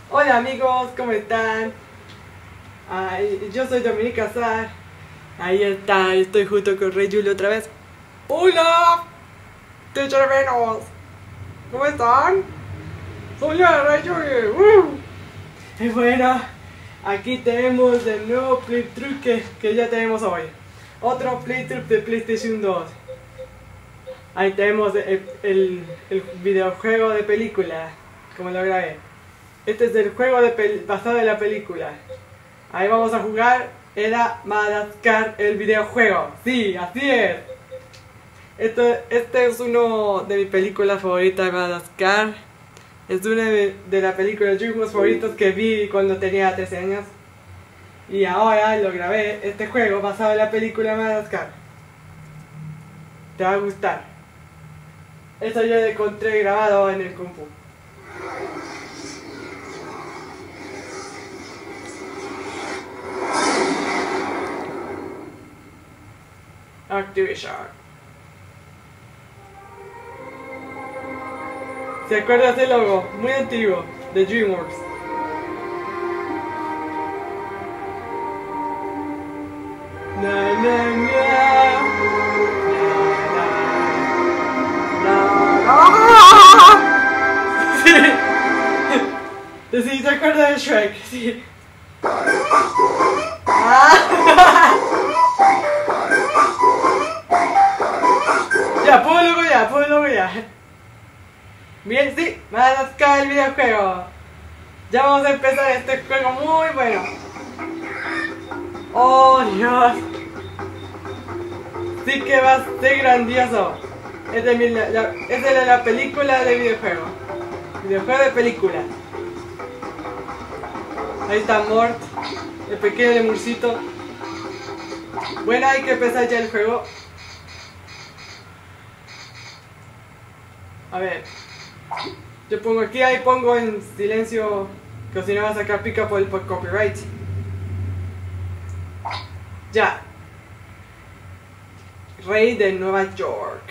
Hola amigos, ¿cómo están? Yo soy Dominica Azar. Ahí está, estoy junto con Rey Julio otra vez. ¡Hola! ¡Te echo de menos! ¿Cómo están? Soy yo, Rey Julio. Y bueno, aquí tenemos el nuevo playthrough que ya tenemos hoy. Otro playthrough de PlayStation 2. Ahí tenemos el videojuego de película, como lo grabé. Este es el juego basado en la película. Ahí vamos a jugar. Era Madagascar el videojuego. Sí, así es. Este es uno de mis películas favoritas, Madagascar. Es una de las películas DreamWorks favoritas que vi cuando tenía 13 años. Y ahora lo grabé, este juego basado en la película Madagascar. Te va a gustar. Eso yo lo encontré grabado en el Kung Fu. Activision. ¿Se acuerdas del logo? Muy antiguo, de DreamWorks. Na na na. Sí. Sí, ¿te acuerdas de Shrek? Sí. Ya, ponlo ya. Bien, sí, Madagascar el videojuego. Ya vamos a empezar este juego muy bueno. Oh Dios. Sí que va a ser grandioso. Es de la película de videojuego. Videojuego de película. Ahí está Mort, el pequeño lemurcito. Bueno, hay que empezar ya el juego. A ver, yo pongo aquí, ahí pongo en silencio, que si no va a sacar pica por copyright. Ya. Rey de Nueva York.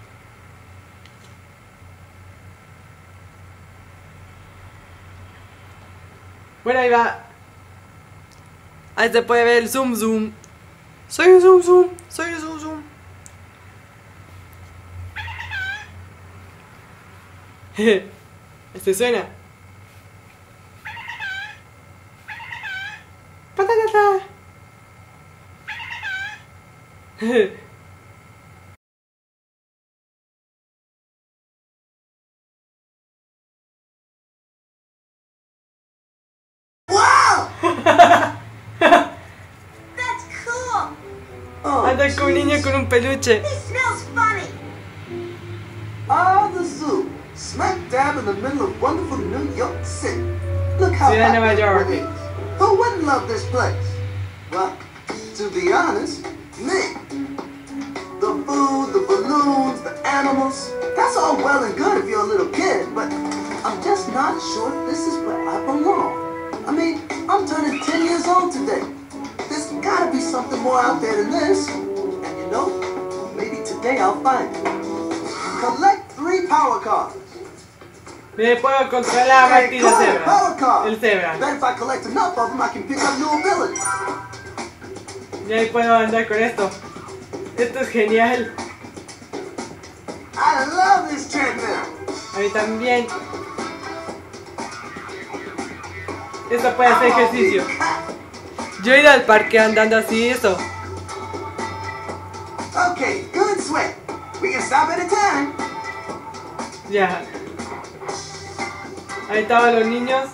Bueno, ahí va. Ahí se puede ver el zoom zoom. Soy un zoom zoom. Soy un zoom zoom. Este suena. Patatata. Wow! That's cool. Anda con un niño con un peluche. He smells funny. The zoo, smack dab in the middle of wonderful New York City. Look how Ciudad de happy Nueva York. everyone is. Who wouldn't love this place? Well, to be honest, me. The food, the balloons, the animals, that's all well and good if you're a little kid, but I'm just not sure if this is where I belong. I mean, I'm turning 10 years old today. There's gotta be something more out there than this. And you know, maybe today I'll find it. Collect 3 power cards. Me puedo controlar a Hey, Martín cool, el power cebra. cards. El cebra. Bet if I collect enough of them, I can pick up new abilities. Y ahí puedo andar con esto. Esto es genial. I love this treadmill. A mí también. Esto puede hacer ejercicio. Yo he ido al parque andando así, eso. Okay, good sweat. We can stop at a time. Ya. Ahí estaban los niños.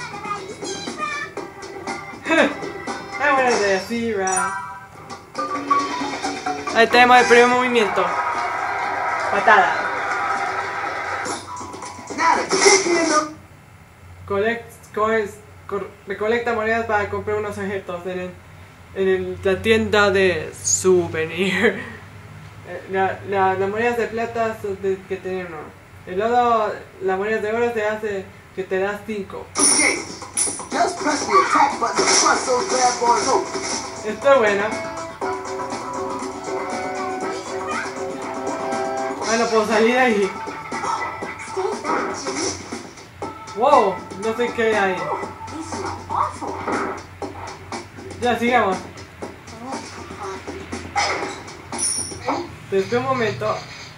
Ah, bueno, de así, right. Ahí tenemos el primer movimiento. Patada. Now to kick in the... Recolecta monedas para comprar unos objetos en la tienda de souvenir. Las monedas de plata son que tienen uno. El oro, las monedas de oro te hace que te das 5. Okay, just press the attack button to crush those bad boys open. Esto es bueno. Ah, no puedo salir de ahí. Wow, no sé qué hay. These smell awful. Ya, sigamos. Desde un momento.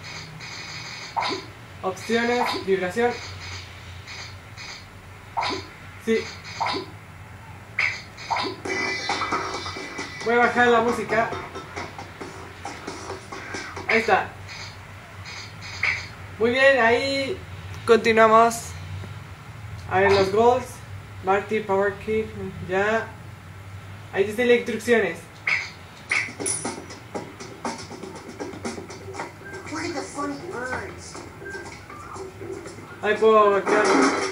Opciones, vibración. Sí. Voy a bajar la música. Ahí está. Muy bien, ahí continuamos. A ver los goals. Marty, Power Kick. Ya. Ahí dice las instrucciones. Look at the funny birds. Ahí puedo golpear.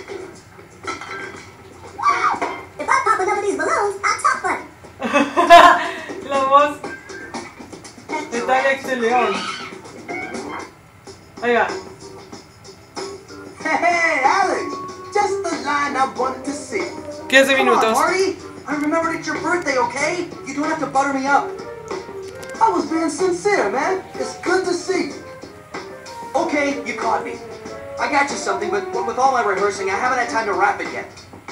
If I pop enough of these balloons, I'll top button. La voz está en Ex León. Ahí va. Hey, hey, Alex! Just the line I wanted to see. 15 Come on, minutos. Marty! I remembered it's your birthday, okay? You don't have to butter me up. I was being sincere, man. It's good to see you. Okay, you caught me. I got you something, but with all my rehearsing, I haven't had time to wrap it yet.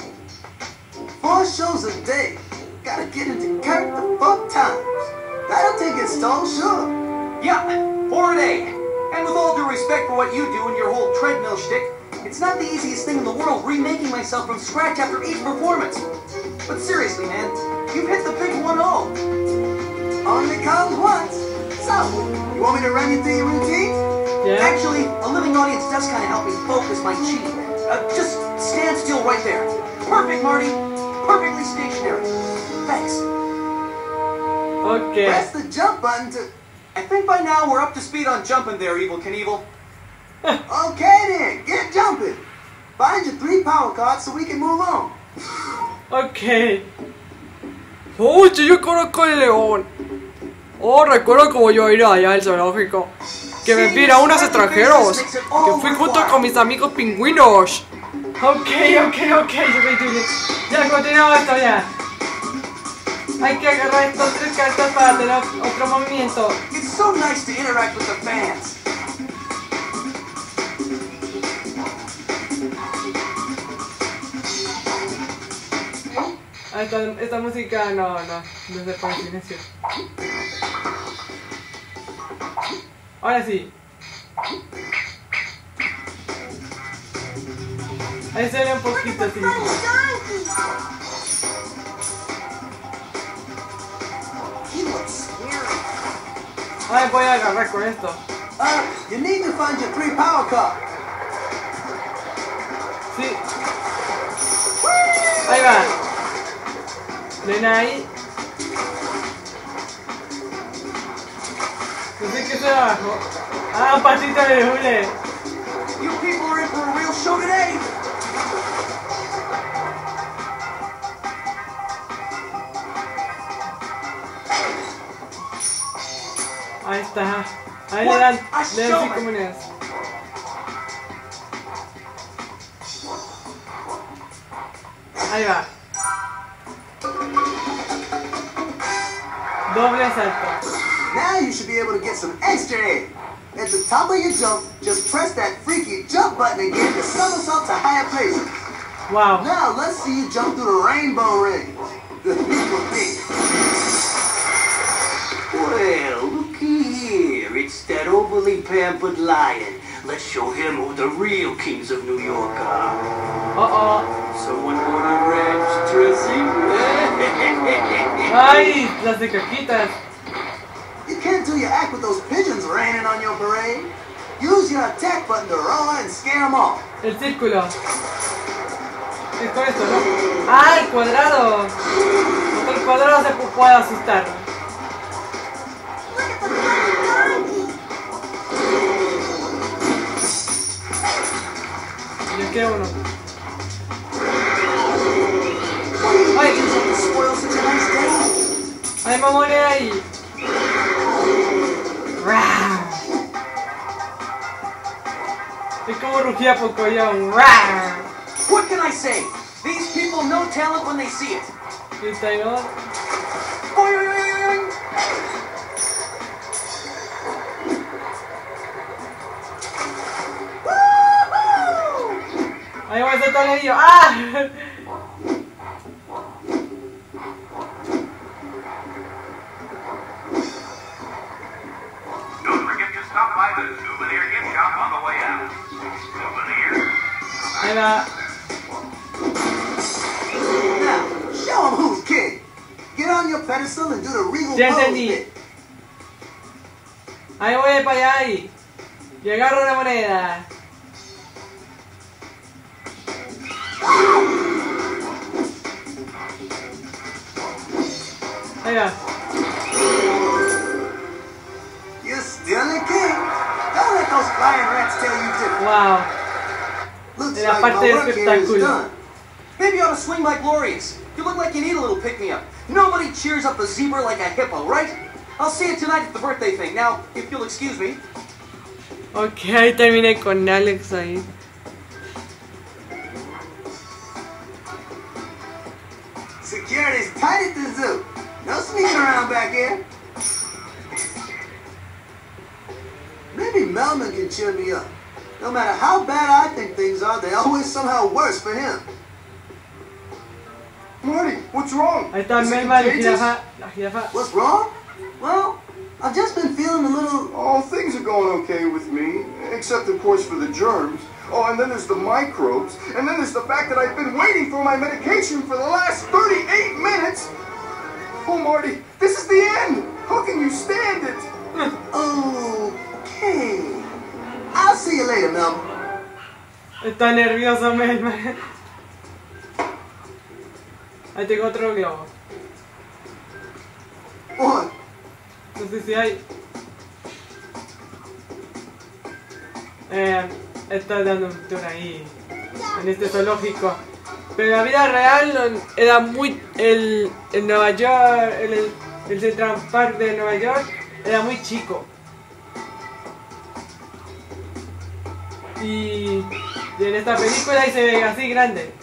4 shows a day. Gotta get into character 4 times. That'll take its toll, sure. Yeah, 4 a day. And with all due respect for what you do and your whole treadmill shtick, it's not the easiest thing in the world remaking myself from scratch after each performance. But seriously, man, you've hit the big 1-0. Only comes once. So, you want me to run you through your routine? Yeah. Actually, a living audience does kind of help me focus my chi. Just stand still right there. Perfect, Marty. Perfectly stationary. Thanks. Ok. Press the jump button to... I think by now we're up to speed on jumping there, Evel Knievel. Okay then, get jumping. Find your 3 power cards so we can move on. Ok. Oye, yo conozco el león. Oh, recuerdo como yo ir allá al zoológico. Que me pira unos extranjeros. Que fui junto con mis amigos pingüinos. Ok, ya continuamos esto ya. Hay que agarrar estos 3 cartas para tener otro movimiento. It's so nice to interact with the fans. Ah, esta música no se pone silencio. Ahora sí. Ahí se ve un poquito así. He looks scary. Ahí voy a agarrar con esto. You need to find your 3 power cards. Sí. Ahí va. Ven ahí. No sé qué se abajo. Ah, patita de hule. You people are in for a real show today. Ahí está. Ahí le dan 5 monedas. Ahí va. Doble salto. Now you should be able to get some extra air. At the top of your jump, just press that freaky jump button again to somersault to higher places. Wow. Now let's see you jump through the rainbow ring. The people think. Well, looky here. It's that overly pampered lion. Let's show him who the real kings of New York are. Oh. Someone wanna ranch dressing? Ay, las de caquitas. You can't do your act with those pigeons raining on your parade. Use your attack button to roar and scare them off. El círculo. Es con esto, ¿no? ¡Ah, el cuadrado! Porque el cuadrado se puede asustar. Look at the funny donkey. Yo quiero uno. Why did you spoil such a nice day? ¡Ay, me morí ahí! ¡Rar! Es como rugía Pocoyón. ¡Rar! What can I say? These people know talent when they see it. ¿Viste, no? Boing, boing, boing, boing. Ahí voy a saltar el anillo. ¡Ah! Don't forget to stop by the souvenir gift shop on the way out. Souvenir? Ahí va. Now, show him who's king. Get on your pedestal and do the regal Ya pose entendí. bit. Ahí voy para allá y agarro una moneda. Ahí va. You're still a king. Don't let those flying rats tell you different. Wow. Looks La like parte my del work here is espectáculo. done. Maybe you ought to swing by Glorious. You look like you need a little pick-me-up. Nobody cheers up a zebra like a hippo, right? I'll see you tonight at the birthday thing. Now, if you'll excuse me. Ok, ahí terminé con Alex ahí. Security's tight at the zoo. No sneaking around back here. Maybe Melman can cheer me up. No matter how bad I think things are, they're always somehow worse for him. Marty, what's wrong? Ahí está Is it Melma, la contagious? jirafa. La jirafa. What's wrong? Well, I've just been feeling a little... Oh, things are going okay with me, except of course for the germs. Oh, and then there's the microbes, and then there's the fact that I've been waiting for my medication for the last 38 minutes. Oh, Marty, this is the end. How can you stand it? Okay. I'll see you later, Melman. Está nervioso Melma. Ahí tengo otro globo. What? No sé si hay. Está dando un tour ahí. En este zoológico. Pero en la vida real era muy. El Nueva York. El Central Park de Nueva York era muy chico. Y en esta película ahí se ve así grande.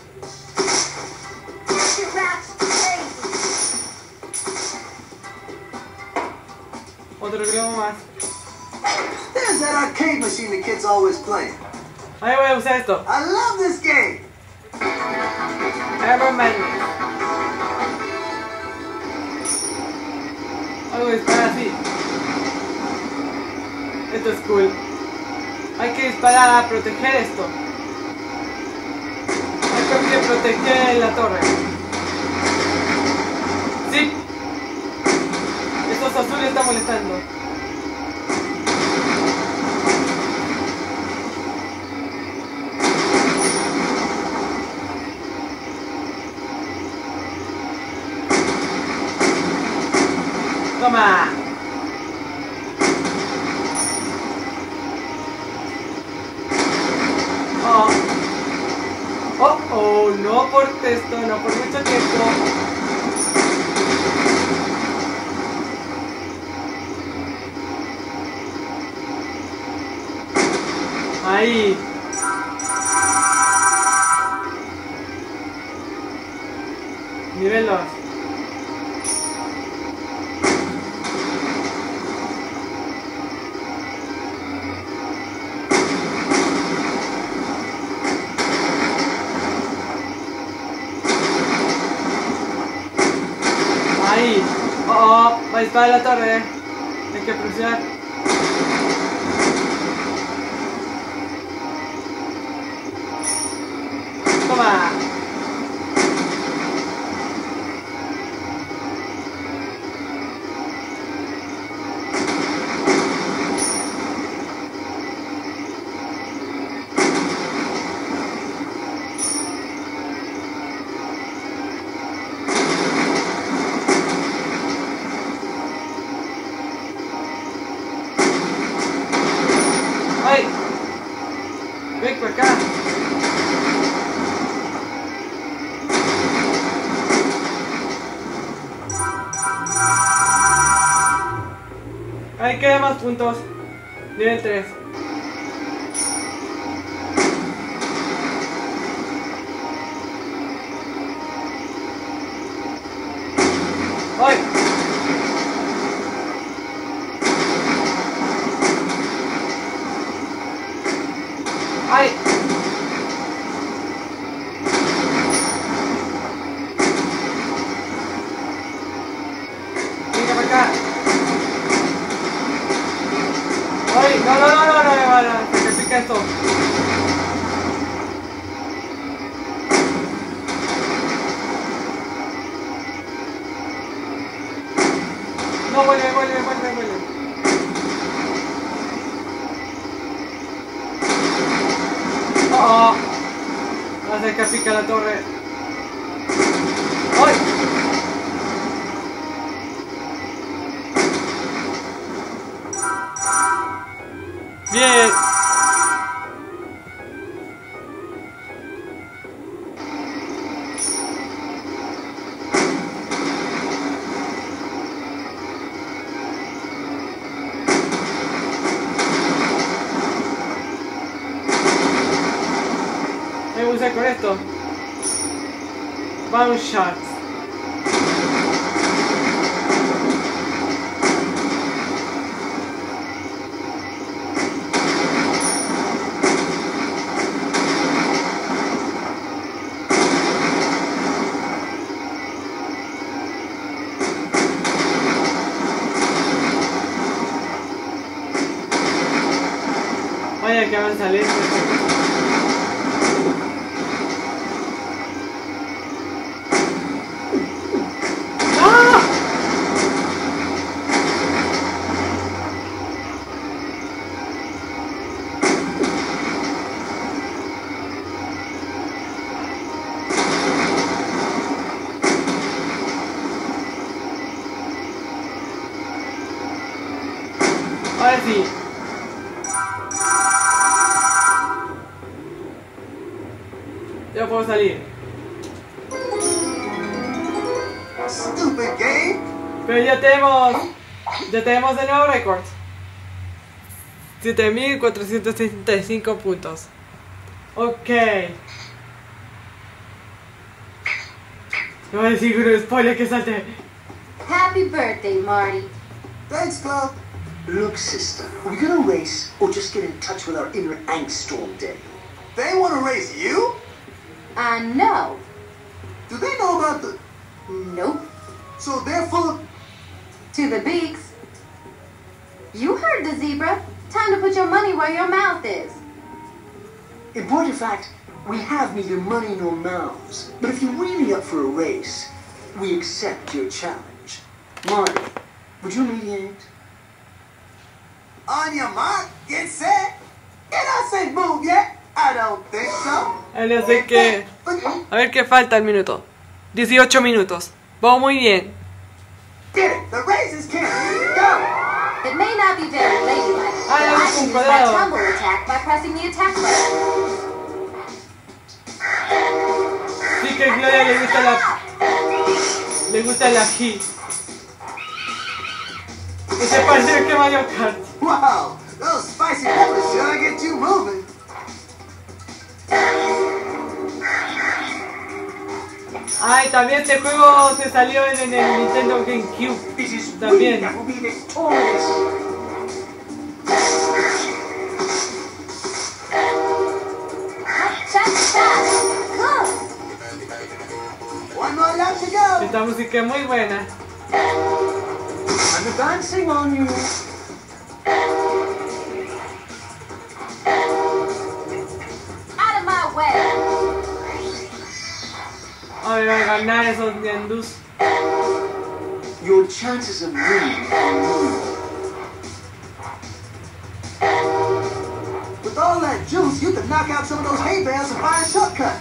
Otro globo más. There's that arcade machine the kids always play. Ahí voy a usar esto. I love this game. Ever Madness. Algo dispara así. Esto es cool. Hay que disparar a proteger esto. Hay que proteger la torre. Sí. Estos azules están molestando. Toma. Oh, no por esto, no por mucho tiempo. Ahí. Nivel 2. Ahí. Oh, va a disparar la torre. Hay que presionar. Toma. ¡Ay! ¡Ven por acá! Ahí quedan más puntos. Nivel 3. ¡Ay! ¡Ay! vuelen. Oh, va a hacer que pica la torre. ¡Ay! Bien. Me gusta con esto. Bounce shots. Vaya que van a salir. Ahora sí. Ya puedo salir. Stupid game. Pero ya tenemos de nuevo récord. 7.465 puntos. Ok. No voy a decir un spoiler que salte. Happy birthday, Marty. Thanks, Cloud. Look, sister, are we gonna race or just get in touch with our inner angst all day? They want to race you? I know. Do they know about the... Nope. So they're full of... To the beaks. You heard the zebra. Time to put your money where your mouth is. In point of fact, we have neither money nor mouths. But if you're really up for a race, we accept your challenge. Marty, would you mediate? On your mark, get set. Did I say move yet? I don't think so. Así que... A ver qué falta el minuto. 18 minutos. Vamos muy bien. Get it. The race is canceled. Go. It may not be very ladylike, but Ay, I can use cuidado. that tumble attack by pressing the attack button. Sí que a Gloria le gusta la hit. Y se parece que Mario Kart. Wow. Those spicy peppers sure get you moving. Ay, también este juego se salió en el Nintendo GameCube. It is we También. that will be victorious. That's fast. Good. One more lap to go. Esta música es muy buena. I'm advancing on you. Out of my way. Ay, va a ganar esos Niandus. Your chances of winning are nil. With all that juice, you could knock out some of those hay bales and find a shortcut.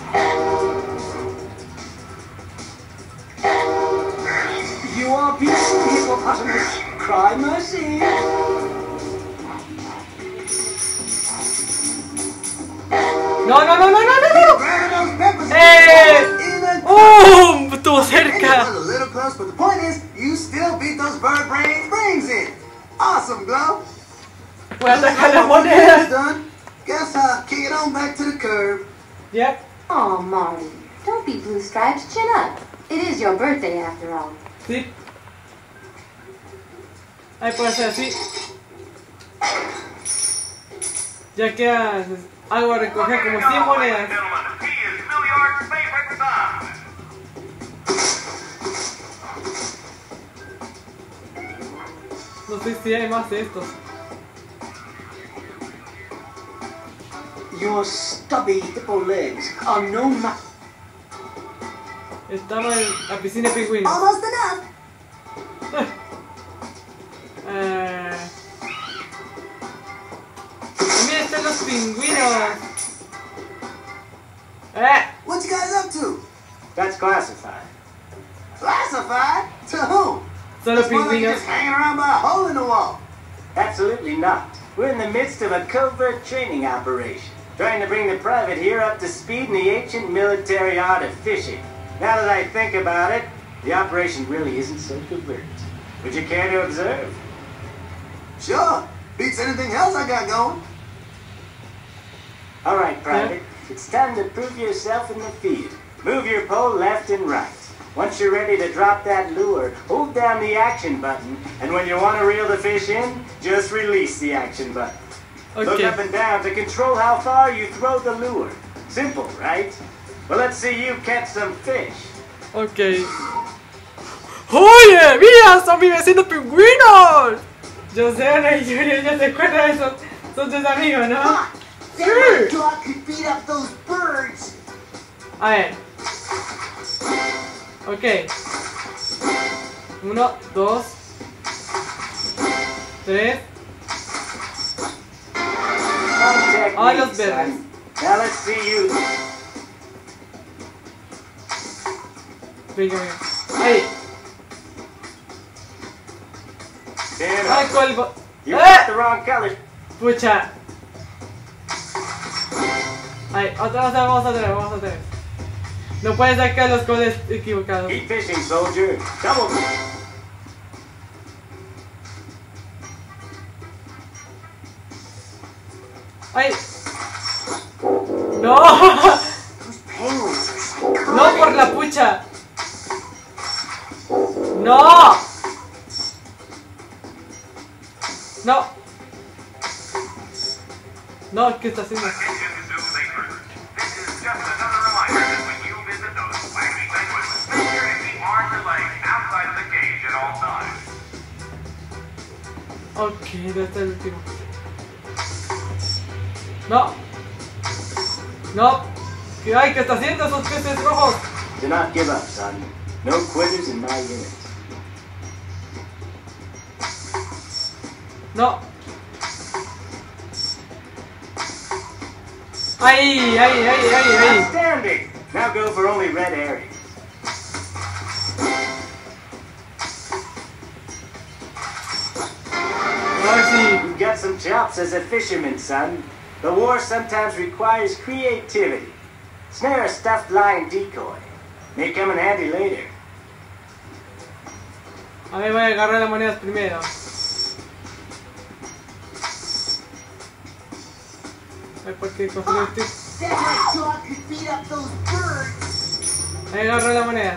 You are beautiful, hippopotamus. Cry mercy. No, no, no, no, no, no, no. Grabbing those peppers. ¡Eh! Estuvo It cerca. was a little close, but the point is, you still beat those bird brains in. Awesome, Glow. Voy a sacar las It's monedas. done. Guess I'll kick it on back to the curb. Yep. Oh, Marty. Don't be blue stripes. Chin up. It is your birthday after all. Sí. Ahí puede ser así. Ya queda algo a recoger como 100 monedas. Gentlemen, he is Milliard's favorite son. No sé si hay más de estos. Your stubby hippo legs are no match. Estamos en la piscina de pingüinos. Almost enough. pingüinos. What you guys up to? That's classified. Classified? To whom? Solo It's more like you're pingüinos. just hanging around by a hole in the wall. Absolutely not. We're in the midst of a covert training operation, trying to bring the private here up to speed in the ancient military art of fishing. Now that I think about it, the operation really isn't so covert. Would you care to observe? Sure. Beats anything else I got going. All right, Private. It's time to prove yourself in the field. Move your pole left and right. Once you're ready to drop that lure, hold down the action button, and when you want to reel the fish in, just release the action button. Look Ok. up and down to control how far you throw the lure. Simple, right? Well, let's see you catch some fish. Ok. ¡Oye! ¡Mira! ¡Son mis vecinos pingüinos! Joseana y Julio ya se acuerdan de esos. Son tus amigos, ¿no? That Sí. dog could beat up those birds. A ver. Ok. 1, 2, 3. Contact Ah, me, los verdes. son. Now let's see you. Venga, venga. Ahí. Stand Ay, up. colbo. You got the wrong color. Pucha. Ahí, otra vez, vamos a tener. No puedes sacar los codes equivocados. Keep fishing, soldier. Double. ¡Ay! ¡No! Those penguins are psychotic. ¡No por la pucha! ¡No! ¡No! No, ¿qué está haciendo? Attention zoo makers. This is just another reminder that when you visit those wacky penguins, make sure to keep arms and legs outside of the cage at all times. Ok, ¿dónde está el último? ¡No! ¡No! ¿Qué hay? ¿Qué está haciendo esos peces rojos? Do not give up, son. No quitters in my unit. ¡No! ¡Ahí! ¡Ahí! ¡Ahí! ¡Ahí! ¡Ahí! Outstanding. Now go for only red areas. ¡Ahora sí! You've got some chops as a fisherman, son. The war sometimes requires creativity. Snare a stuffed lion decoy. May come in handy later. A ver, voy a agarrar las monedas primero. A ver, ¿por qué construí este? That dog could beat up those birds. Ahí agarro las monedas.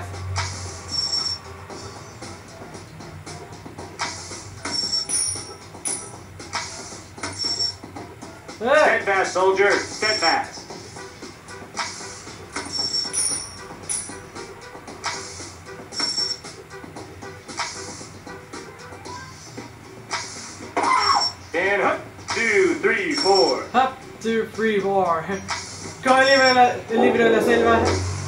Steadfast, soldier. Steadfast. And hook. 2, 3, 4. Up, 2, 3, 4. Como el libro de la selva.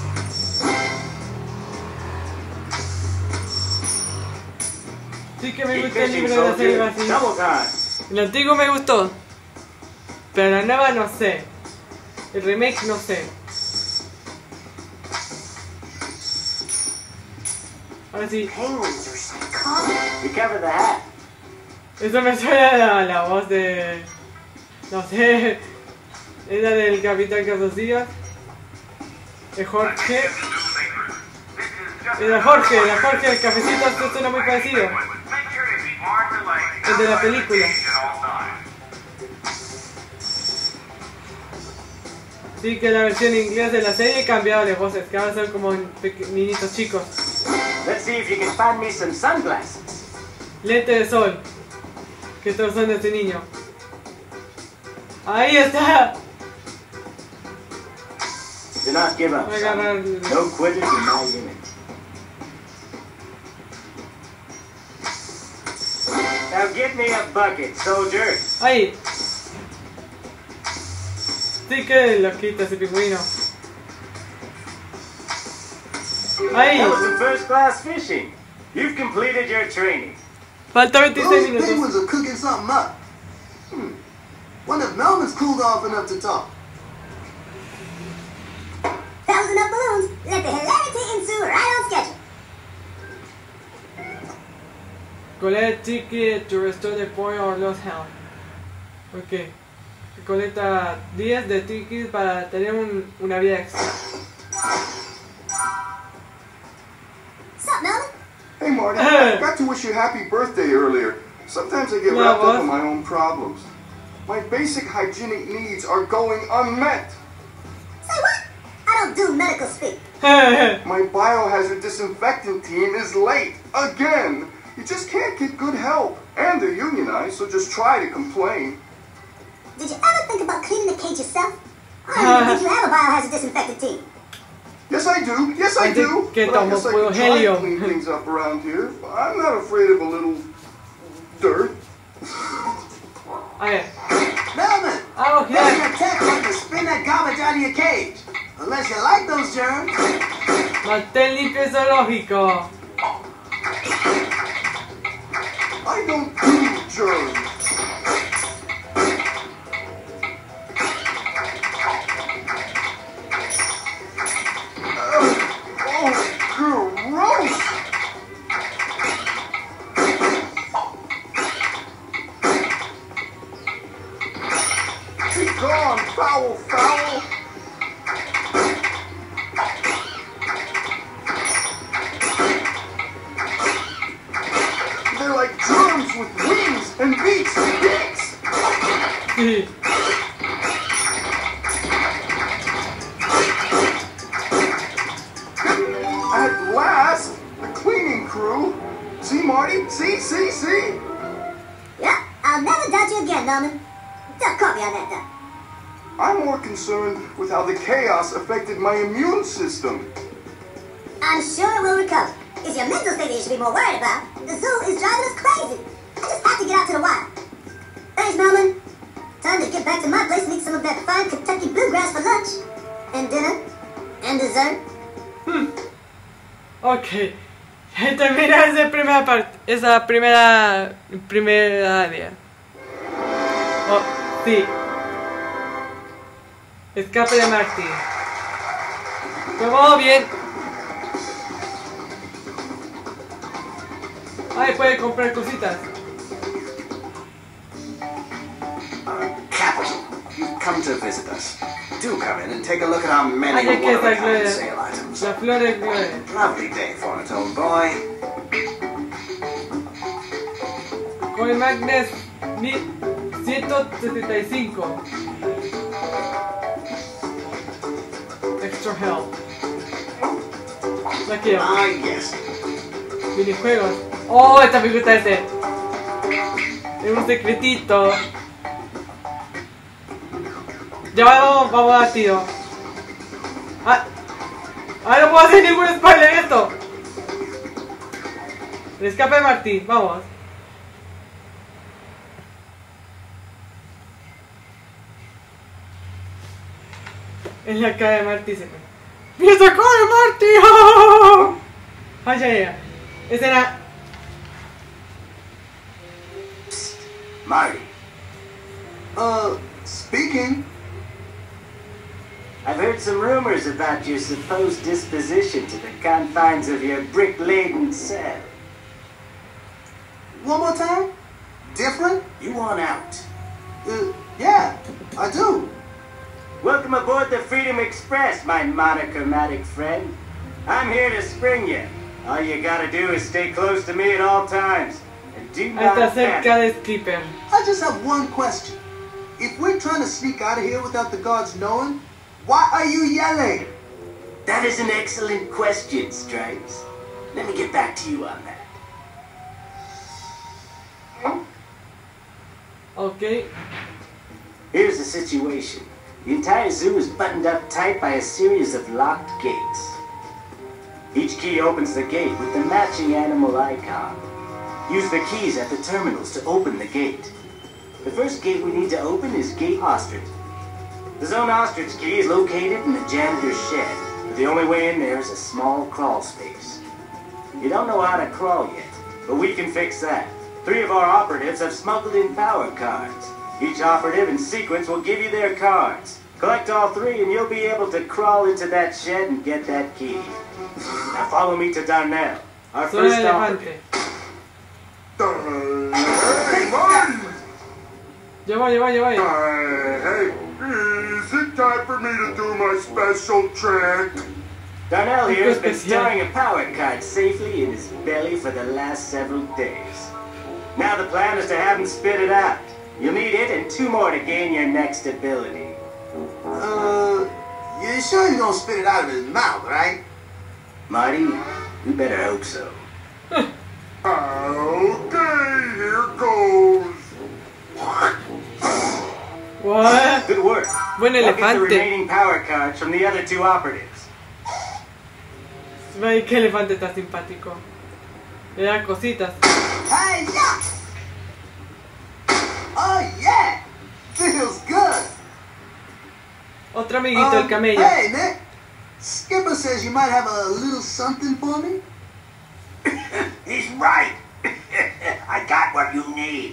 Sí que me Keep gusta el fishing, libro de la selva, soldier. sí. Double time. El antiguo me gustó. Pero la nueva no sé. El remake no sé. Ahora sí. Penguins are psychotic. Recover the hat. Eso me suena a la voz de... No sé. Es la del Capitán Casasías. De Jorge. Attention zoo makers. This is just Es de Jorge, el cafecito, esto suena muy parecido. Make sure to keep arms and legs El de la outside of the película. cage at all times. Sí, que la versión inglesa de la serie cambiado de voces, que ahora son como niñitos chicos. Let's see if you can find me some sunglasses. Lente de sol. Que estos son de este niño. Ahí está. Do not give up, Voy a agarrar... son. No quitters in my unit. Now give me a bucket, soldier. Ahí. Sí que lo quita ese pingüino. Ahí. That was some first class fishing. You've completed your training. Falta 26 Those minutos. penguins are cooking something up. Wonder if Melvin's cooled off enough to talk. Fellas enough balloons. Let the hilarity ensue right on schedule. Collect ticket to restore the point or lost health. Ok. Colecta 10 de tickets para tener una vida extra. Sup, Melvin? Hey, Marty, I forgot to wish you happy birthday earlier. Sometimes I get wrapped up in my own problems. My basic hygienic needs are going unmet. Say what? I don't do medical speak. My biohazard disinfectant team is late again. You just can't get good help. And they're unionized, so just try to complain. Did you ever think about cleaning the cage yourself? I don't even think you have a biohazard disinfectant team. Yes, I do. Yes, I do. But I guess I can try to clean things up around here. I'm not afraid of a little dirt. Melvin! Oh, Maybe your tech like to spin that garbage out of your cage. Unless you like those germs. Mantén limpio el zoológico. I don't do germs. Gross! Be gone, foul, foul! They're like germs with wings and beaks and beaks! At last, the cleaning crew. See, Marty? See? Yeah, I'll never doubt you again, Melvin. Don't call me on that, though. I'm more concerned with how the chaos affected my immune system. I'm sure it will recover. It's your mental state that you should be more worried about. The zoo is driving us crazy. I just have to get out to the wild. Thanks, Melvin. Time to get back to my place and eat some of that fine Kentucky bluegrass for lunch. And dinner. And dessert. Ok. Termina esa primera área. Oh, sí. Escape de Marty. Todo bien. Ay, puede comprar cositas. Capital. You've come to visit us. Do come in and take a look at our many Ay, que esa one-of-a-kind Gloria. sale items. La flor es Gloria. Lovely day for it, old boy. Coin Magnes 175. Extra health. La quiero. Ah, yes. Minijuegos. Oh, esta me gusta este. Es un secretito. Ya vamos a tiro. No puedo hacer ningún spoiler en esto. El escape de Marty, vamos. En la cara de Marty se me... ¡Me sacó de Marty! Ay, ya. Esa era... Marty. Speaking. I've heard some rumors about your supposed disposition to the confines of your brick-laden cell. One more time? Different? You want out. Yeah, I do. Welcome aboard the Freedom Express, my monochromatic friend. I'm here to spring you. All you gotta do is stay close to me at all times. And do not Hasta cerca panic. de Skipper. I just have one question. If we're trying to sneak out of here without the guards knowing, why are you yelling? That is an excellent question, Stripes. Let me get back to you on that. Ok. Here's the situation. The entire zoo is buttoned up tight by a series of locked gates. Each key opens the gate with the matching animal icon. Use the keys at the terminals to open the gate. The first gate we need to open is Gate Ostrich. The Zone Ostrich key is located in the janitor's shed, but the only way in there is a small crawl space. You don't know how to crawl yet, but we can fix that. 3 of our operatives have smuggled in power cards. Each operative in sequence will give you their cards. Collect all 3 and you'll be able to crawl into that shed and get that key. Now follow me to Darnell, our Soy first elefante. operative. Hey, Marty! Ya voy. Hey, is it time for me to do my special trick? Darnell here has been Especial. storing a power card safely in his belly for the last several days. Now the plan is to have him spit it out. You'll need it and 2 more to gain your next ability. You sure you don't spit it out of his mouth, right? Marty, you better hope so. Okay, here goes. What? Good work. Buen Now get the elefante. remaining power cards from the other 2 operatives. Ay, qué elefante está simpático. Le da cositas. Hey, yeah! Oh, yeah! Feels good! Otro amiguito, el camello. Hey, Nick! Skipper says you might have a little something for me? He's right. I got what you need.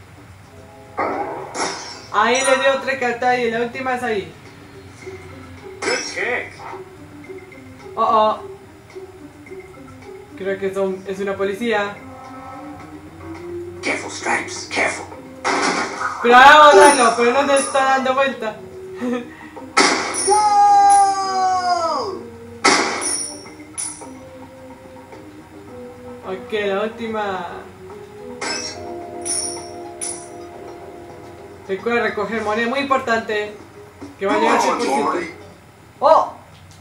Ahí le dio otra carta y la última es ahí. Good kick. Oh. Creo que es una policía. Careful, Stripes. Careful. Pero ahora botarlo, pero no te está dando vuelta. Go! Ok, la última. Recuerda recoger moneda, muy importante. Que va a llegar Come on, 100%. Marty. ¡Oh!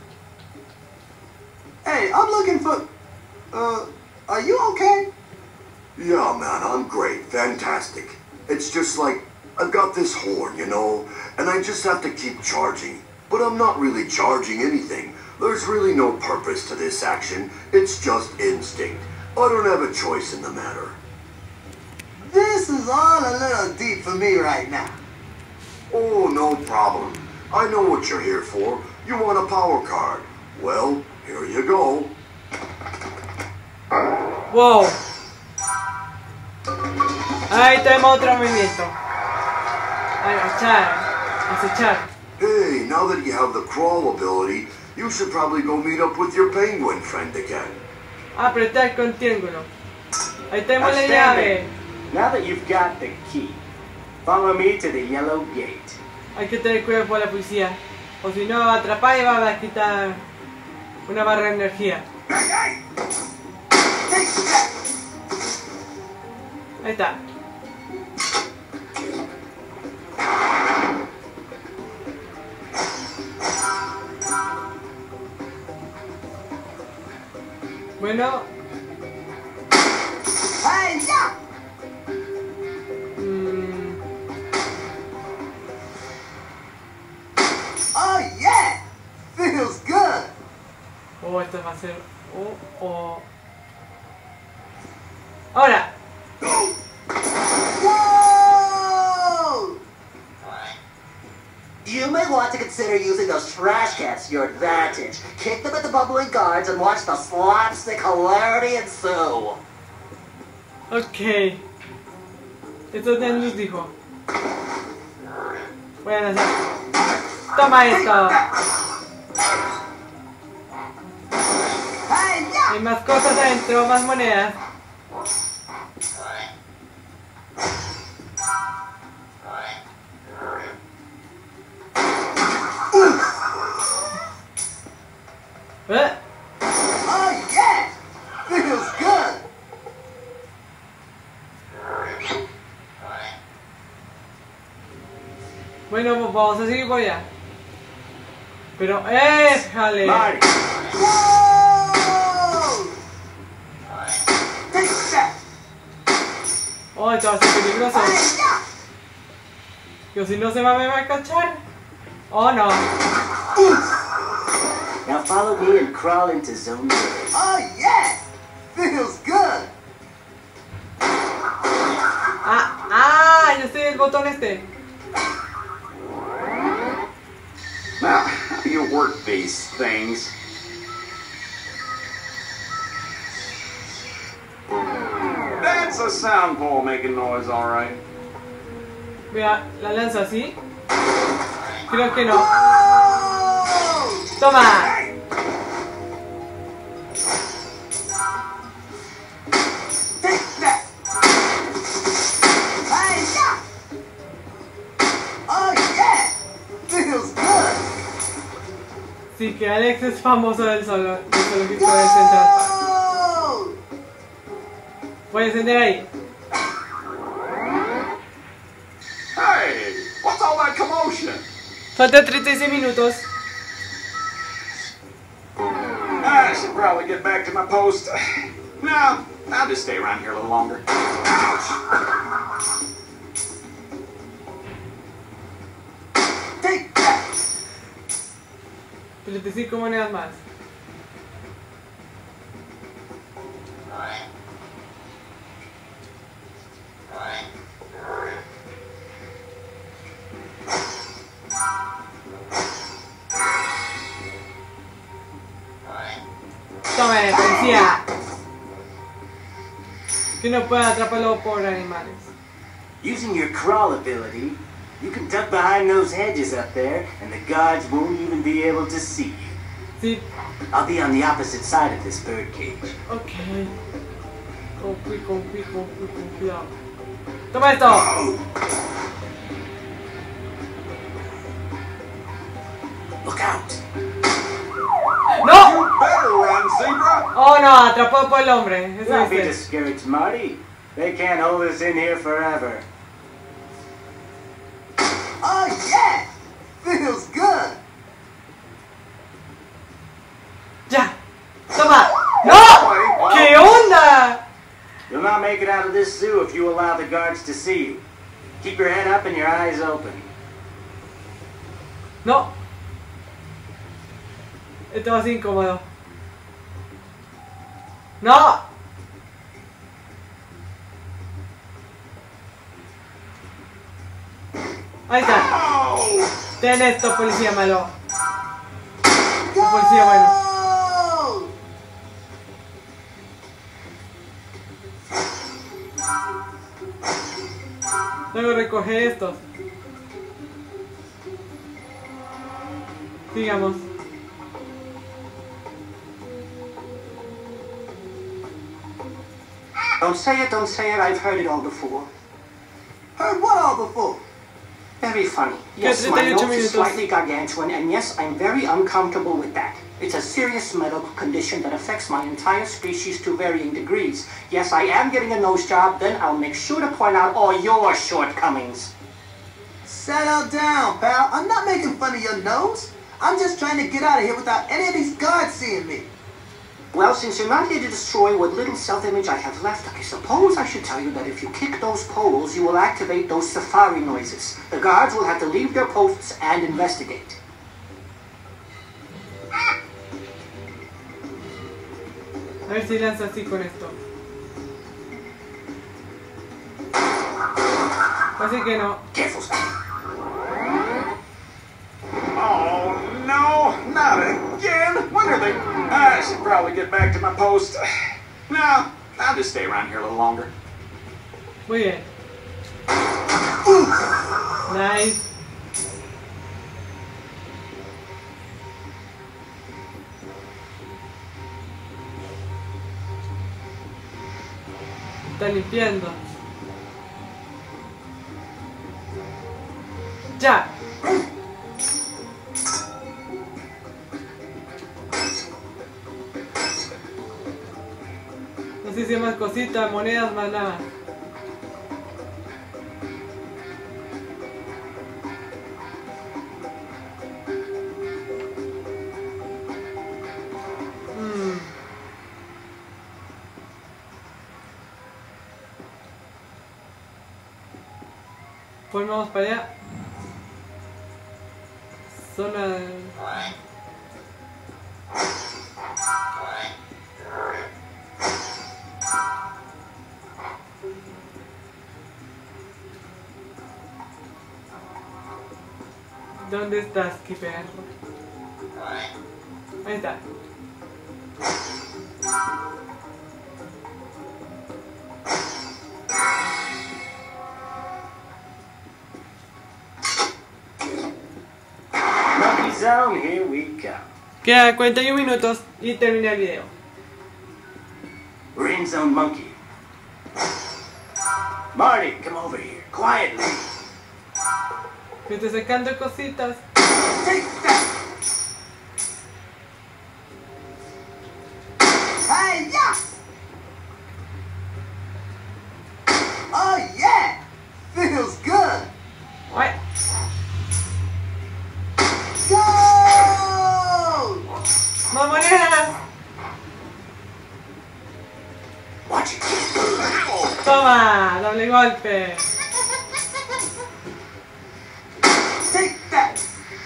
Hey, I'm looking for... are you okay? Yeah, man, I'm great. Fantastic. It's just like, I've got this horn, you know, and I just have to keep charging. But I'm not really charging anything. There's really no purpose to this action. It's just instinct. I don't have a choice in the matter. This is all a little deep for me right now. Oh, no problem. I know what you're here for. You want a power card. Well, here you go. ¡Wow! Ahí tenemos otro movimiento. Agachar. Acechar. Hey, now that you have the crawl ability, you should probably go meet up with your penguin friend again. Apretar con triángulo. Ahí tenemos la llave. Outstanding. Now that you've got the key, follow me to the yellow gate. Hay que tener cuidado por la policía. O si no, atrapar y va a quitar una barra de energía. Ahí está. Bueno. Hey, yeah! Oh, yeah! Feels good! Oh, esto va a ser... Oh. Ahora. Whoa! You may want to consider using those trash cans to your advantage. Kick them at the bubbling guards and watch the slapstick hilarity ensue. Ok. Esto ya nos dijo. Voy a lanzar. Toma esto. Hey, yeah! Hay más cosas adentro, más monedas. Oh, yeah! Feels good! Bueno, pues vamos a seguir por allá. Pero, ¡éjale! Marty, Whoa! Take that! Oh, esto va a ser peligroso. Hey, yeah! Que si no se va, me va a cachar. Oh, no. now follow me and crawl into zone 0. Oh, yeah! Feels good! Yo sé el botón este. Now, how do you work these things? That's a sound pole making noise, all right. Vea, la lanzo así. Creo que no. ¡Toma! Sí, que Alex es famoso del zoológico del Central. Voy a encender ahí. Hey, what's all that commotion? Faltan 36 minutos. I should probably get back to my post. No, I'll just stay around here a little longer. Ouch! Take that! 35 monedas más. Tome, policía. Que no pueda atrapar a los pobres animales. Using your crawl ability, you can duck behind those hedges up there, and the guards won't even be able to see you. Sí. I'll be on the opposite side of this bird cage. Ok. Con cuidado. Toma esto. Look out! ¡No! You better run, Zebra! Oh no, atrapado por el hombre. Eso Don't be dice. discouraged, Marty. They can't hold us in here forever. Oh yeah! Feels good! ¡Ya! ¡Toma! ¡No! ¿Qué onda? You'll not make it out of this zoo if you allow the guards to see you. Keep your head up and your eyes open. No. Esto va a ser incómodo. ¡No! Ahí está. Ten esto, policía malo. Policía bueno. Luego recoge estos. Sigamos. Don't say it, I've heard it all before. Heard what all before? Very funny. Yes, Yes, my 38 nose is minutos. slightly gargantuan, and yes, I'm very uncomfortable with that. It's a serious medical condition that affects my entire species to varying degrees. Yes, I am getting a nose job, then I'll make sure to point out all your shortcomings. Settle down, pal. I'm not making fun of your nose. I'm just trying to get out of here without any of these guards seeing me. Well, since you're not here to destroy what little self-image I have left, I suppose I should tell you that if you kick those poles, you will activate those safari noises. The guards will have to leave their posts and investigate. A ver si lanza así con esto. Así que no. Careful, Scott. Oh, no, not again. When are they? I should probably get back to my post. No, I'll just stay around here a little longer. Muy bien. Nice. Está limpiando. Ya. No sé si hay más cositas, monedas, más nada. Pues vamos para allá. Zona... ¿Dónde estás, Kipper? Ahí está. zone, here we come. Quedan 41 minutos y termina el video. We're in zone monkey. Marty, come over here, quietly. Que estoy sacando cositas. Take that! Hey, yeah! Oh, yeah! Feels good! Ay, Go! ¡mamoneras! Watch it. Toma, doble golpe. Take that!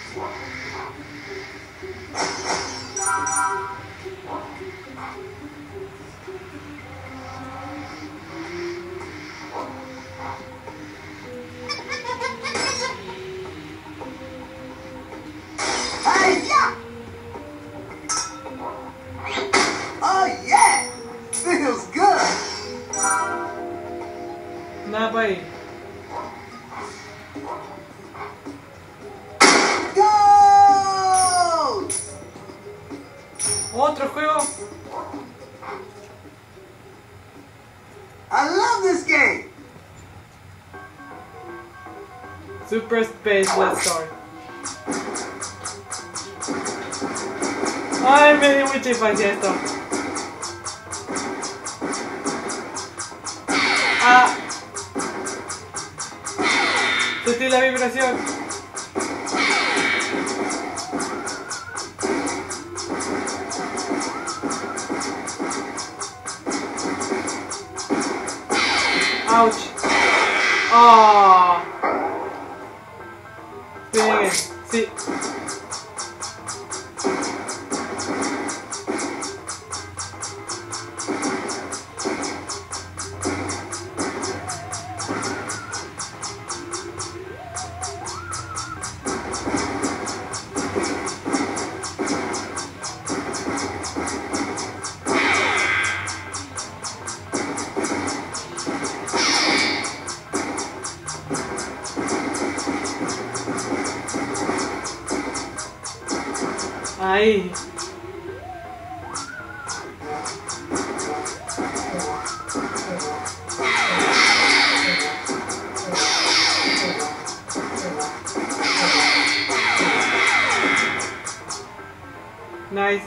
Hey, yeah! Oh, yeah! Feels good! Nada por ahí. Go! Otro juego. I love this game! Super Space Blast Story. Ay, me dio mucha infancia esto. Ah. Sentí la vibración. Ouch. Oh. Bien, sí. Ahí. Nice.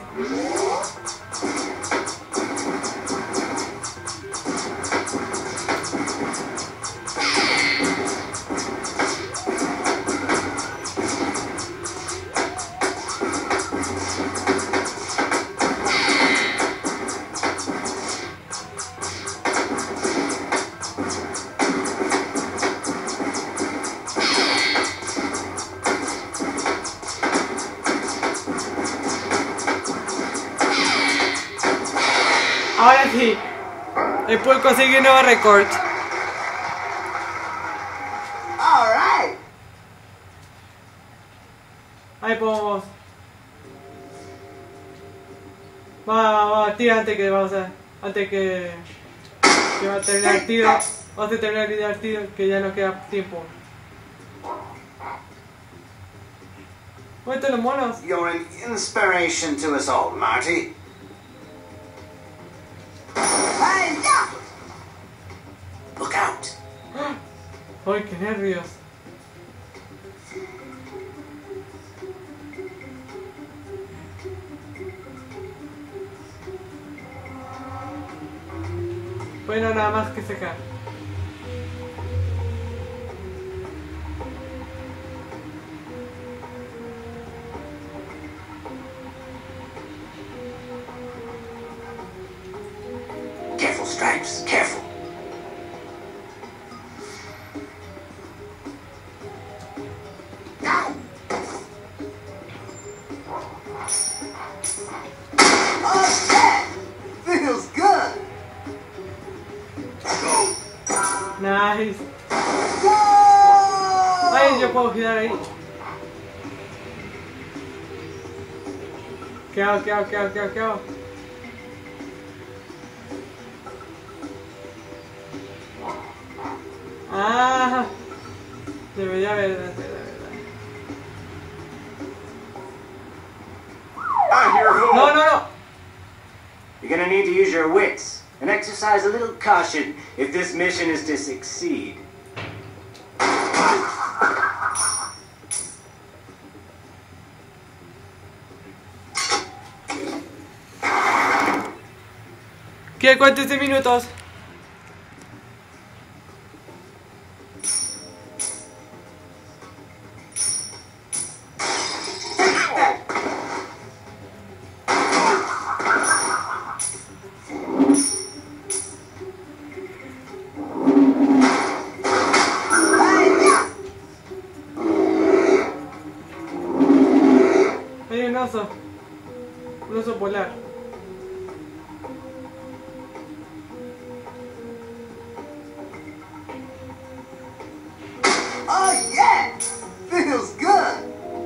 Ahora sí, el puedo conseguir un nuevo récord. All right! Ahí podemos. Vamos, tira antes que vamos a. Antes que va a terminar el tiro. Vamos a terminar el tiro que ya no queda tiempo. ¿Dónde están los monos? You're an inspiration to us all, Marty. Hey, yeah! Look out. ¡Ay, qué nervios! Bueno, nada más que sacar. Careful, Stripes, careful. Oh, yeah! Feels good! Nice. Go! Ay, yo puedo girar ahí. ¿Qué hago? ¿Qué hago? ¿Qué hago? ¿Qué hago? ¿Qué hago? Ah, debería haber, de verdad. need to use your wits and exercise a little caution if this mission is to succeed. ¿Qué? ¿Cuántos minutos? Hay un oso polar. Oh yeah! Feels good!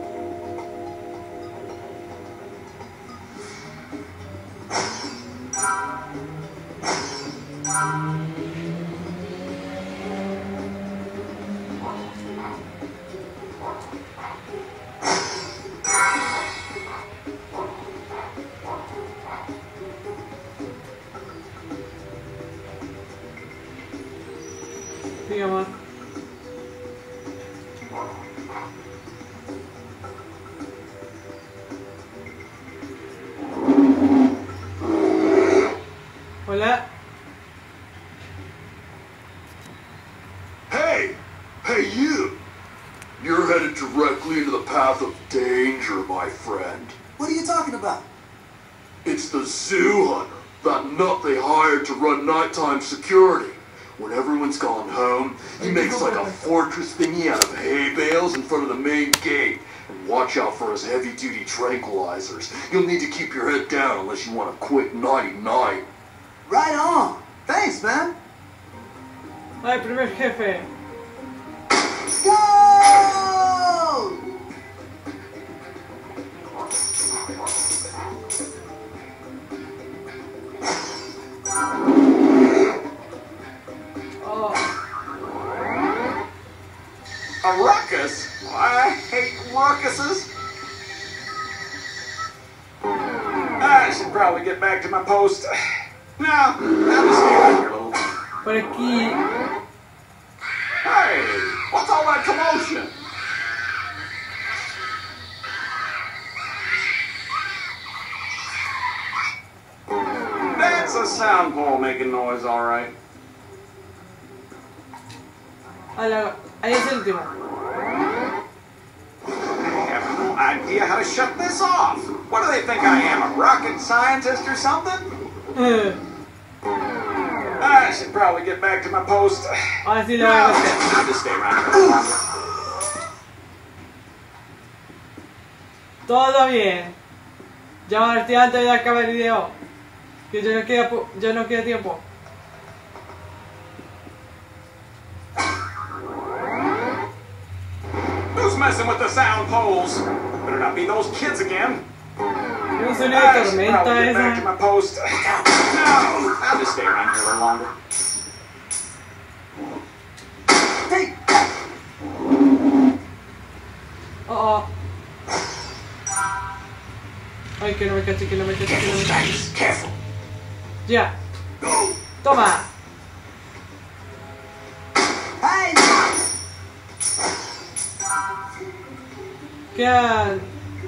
Sigue más. Hola. Hey! Hey, you! You're headed directly into the path of danger, my friend. What are you talking about? It's the zoo hunter, that nut they hired to run nighttime security. When everyone's gone home, he makes like a fortress thingy out of hay bales in front of the main gate. And watch out for his heavy-duty tranquilizers. You'll need to keep your head down unless you want a quick nighty-night. Right on! Thanks, man! Ay, primer jefe. Go! Oh. A ruckus? I hate ruckuses. I should probably get back to my post. No, I'll just stay right here a little. Por aquí. Hey, what's all that commotion? That's a sound pole making noise, all right. Ahí es el último. I have no idea how to shut this off. What do they think I am, a rocket scientist or something? I should probably get back to my post. Ahora sí No, lo voy a hacer. I'll just stay around here a little longer. Todo bien. Ya me divertí antes de acabar el video. Que ya no queda tiempo. Who's messing with the sound poles? Better not be those kids again. Un sonido de I should tormenta probably get back to esa. my post. No, I'll just stay around here a little longer. Take that! Oh. Ay, que no me cache, que no me cache, que no me cache. Careful. Ya. Toma. Hey! Quedan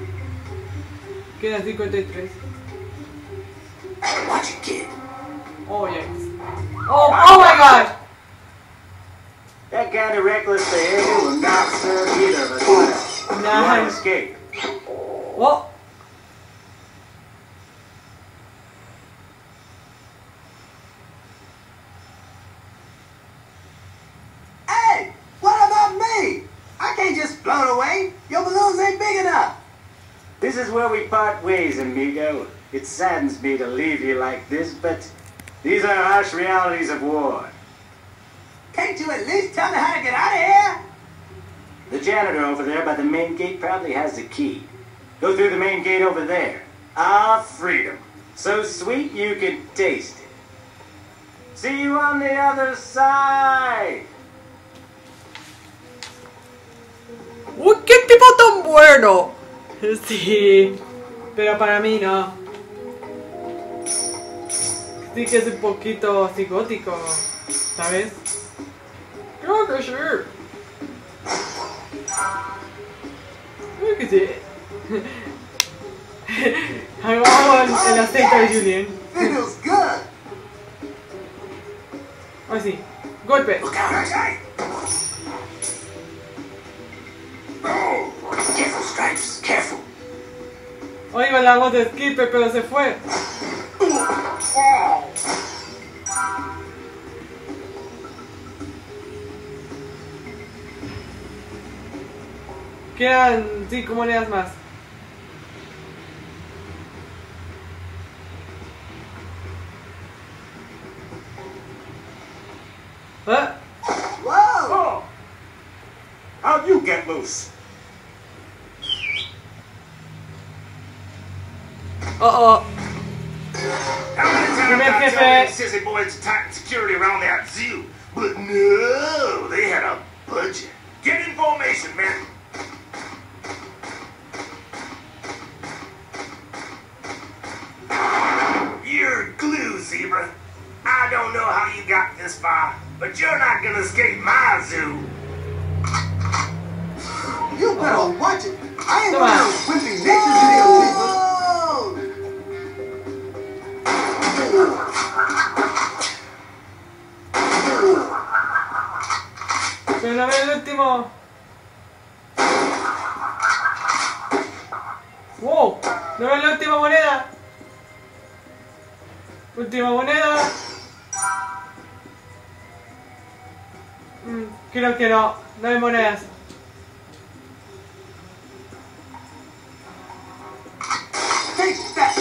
53. Watch it, kid. Oh, yes. Oh my god. That kind of reckless behavior will not serve either of us well. You want to Nice. escape. Oh. Hey! What about me? I can't just float away. Your balloons ain't big enough. This is where we part ways, amigo. It saddens me to leave you like this, but these are harsh realities of war. Can't you at least tell me how to get out of here? The janitor over there by the main gate probably has the key. Go through the main gate over there. Ah, freedom. So sweet you can taste it. See you on the other side. ¡Uy, qué tipo tan bueno! Sí, pero para mí no. sí que es un poquito psicótico, ¿sabes? Creo que sí. Creo que sí. Hagamos el aceite de Julien. Feels good. Así. Golpe. Look out, outside! Oh, careful, Stripes, careful. Oigo la voz de Skipper, pero se fue. Quedan 5 monedas más. ¿Ah? Whoa! Oh! How'd you get loose? Oh. How many times Primer I jefe. tell these sissy boys to tighten security around that zoo? But no, they had a budget. Get in formation, men. You're glue, Zebra. I don't know how you got this far, but you're not gonna escape my zoo. You better watch it. I ain't Come one on. of those wimpy nature videos, people. Pero no veo el último. Wow, no veo la última moneda. Última moneda. Creo que no hay monedas. Take that.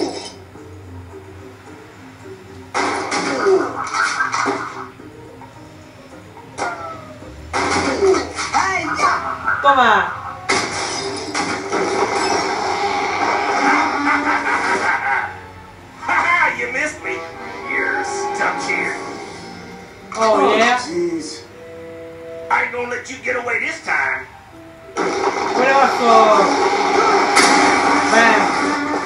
Hey, yeah. Toma. Haha, you missed me. You're stuck here. Oh yeah. Jeez. I ain't gonna let you get away this time. Por abajo. Bam.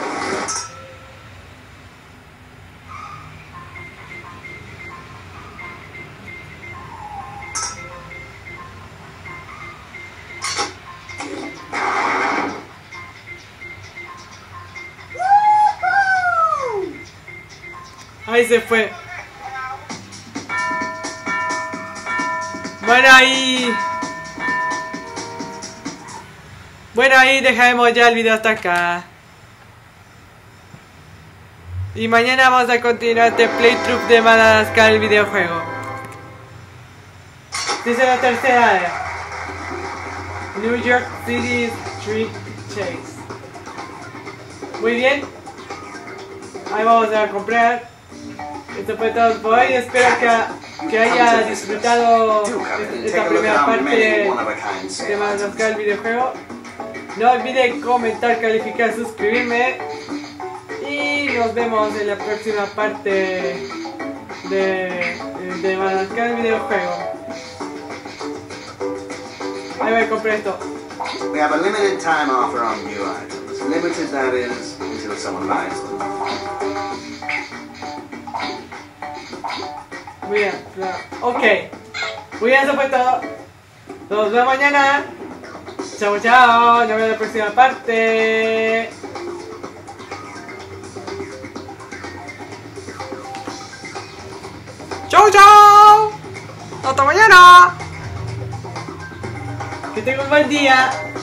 Ahí se fue. Bueno, ahí dejaremos ya el video hasta acá. Y mañana vamos a continuar este playthrough de Madagascar, el videojuego. Dice la tercera área. New York City Street Chase. Muy bien. Ahí vamos a comprar. Esto fue todo por hoy. Espero que haya disfrutado esta primera parte de Madagascar, el videojuego. No olviden comentar, calificar, suscribirme. Y nos vemos en la próxima parte de Madagascar, el videojuego. Ahí voy a comprar esto. We have a limited time offer on new items. Limited, that is, until someone buys them. Muy bien, claro. Ok. Muy bien, eso fue todo. Nos vemos mañana. Chao, chao. Nos vemos en la próxima parte. Chao, chao. Hasta mañana. Que tenga un buen día.